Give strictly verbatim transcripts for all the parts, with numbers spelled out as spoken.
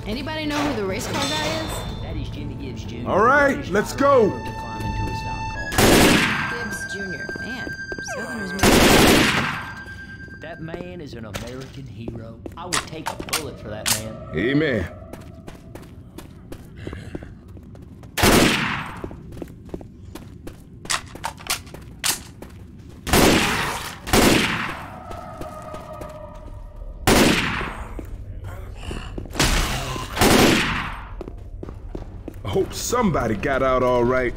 Anybody know who the race car guy is? That is Jimmy Gibbs Junior All right, let's go. To climb into a stock car. Gibbs Junior Man, Southerners make... That man is an American hero. I would take a bullet for that man. Amen. I hope somebody got out all right.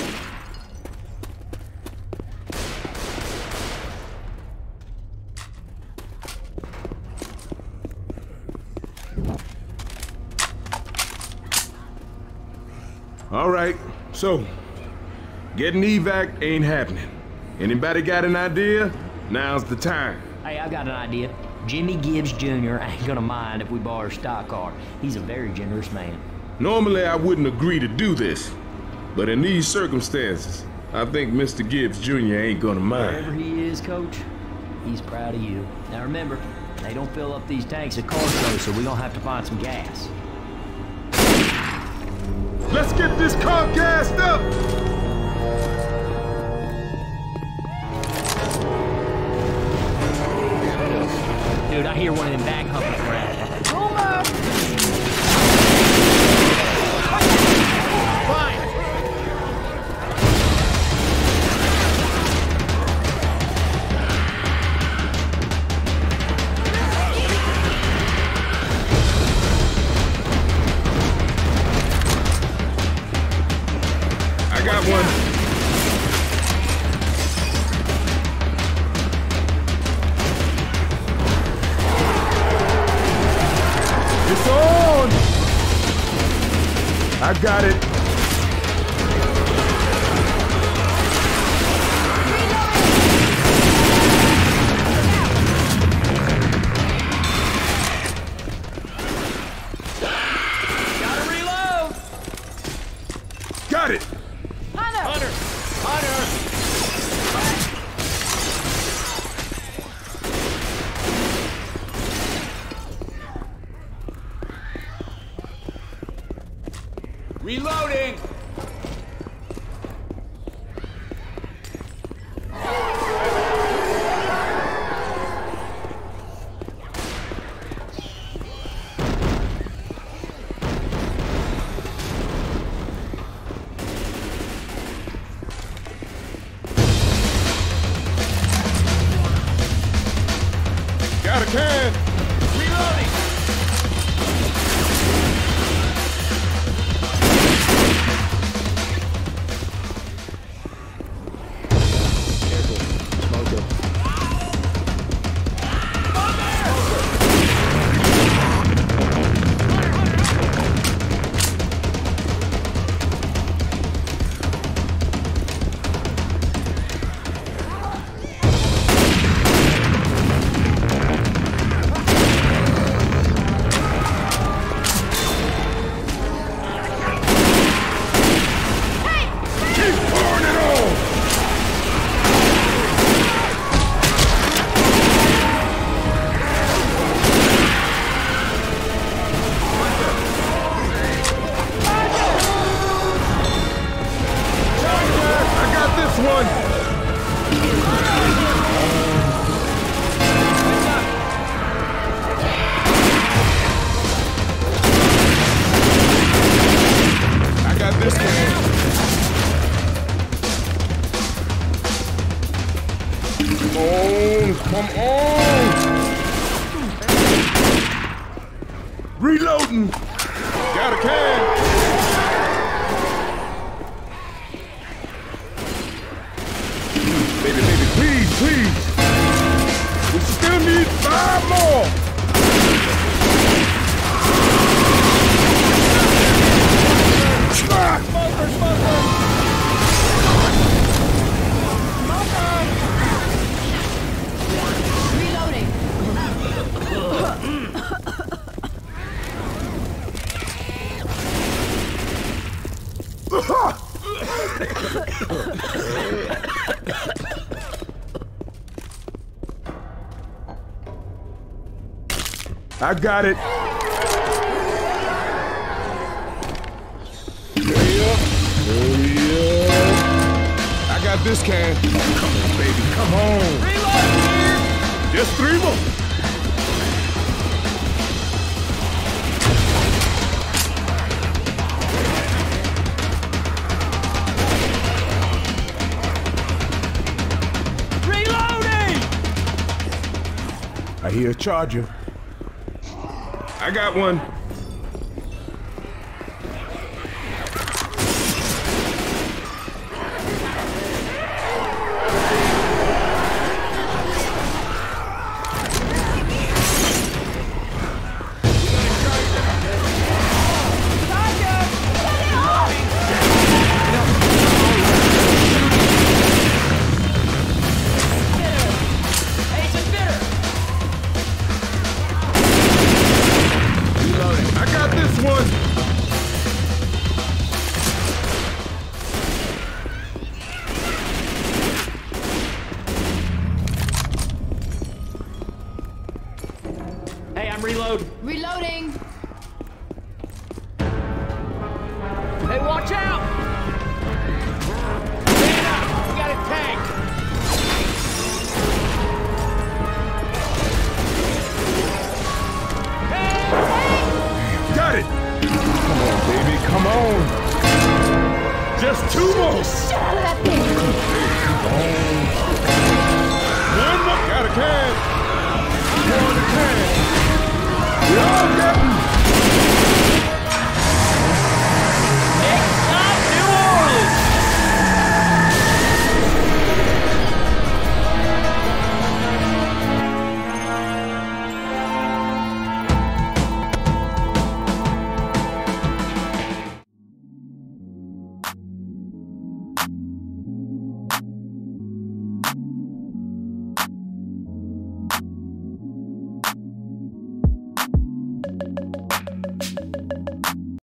All right, so getting evac ain't happening. Anybody got an idea? Now's the time. Hey, I've got an idea. Jimmy Gibbs Junior ain't gonna mind if we borrow a stock car. He's a very generous man. Normally, I wouldn't agree to do this, but in these circumstances, I think Mister Gibbs Junior ain't gonna Wherever mind. he is, Coach, he's proud of you. Now remember, they don't fill up these tanks at Carso, so we're gonna have to find some gas. Let's get this car gassed up! Dude, I hear one of them back humping around. I got one. It's on! I got it. Gotta reload! Got it! Hunter! Hunter! Reloading! Got a can! Reloading! Keep pouring it on! I got this one! I got this one. Come on, come on! Reloading! Got a can! Baby, baby, please, please! We still need five more! Ah! Smoker, smoker! Reloading! I got it. got this can. Come on, baby, come on. Reloading here! Just three more. Reloading! I hear a charger. I got one. I got this one. Hey, I'm reloading. Reloading. Hey, watch out! Stand up! We got a tank! Got it. Come on, baby, come on. Just two more. Shut out of that thing. One more. Got a can. One can. We all getting.